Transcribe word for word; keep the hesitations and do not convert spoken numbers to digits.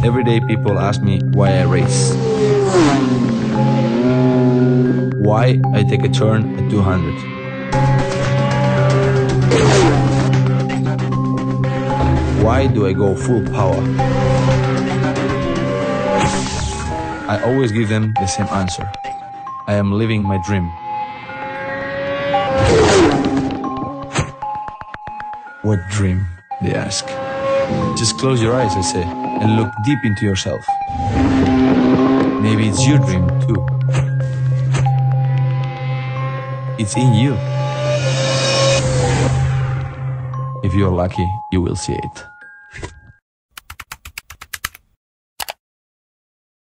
Every day people ask me why I race. Why I take a turn at two hundred. Why do I go full power? I always give them the same answer. I am living my dream. What dream? They ask. Just close your eyes, I say, and look deep into yourself. Maybe it's your dream too. It's in you. If you're lucky, you will see it.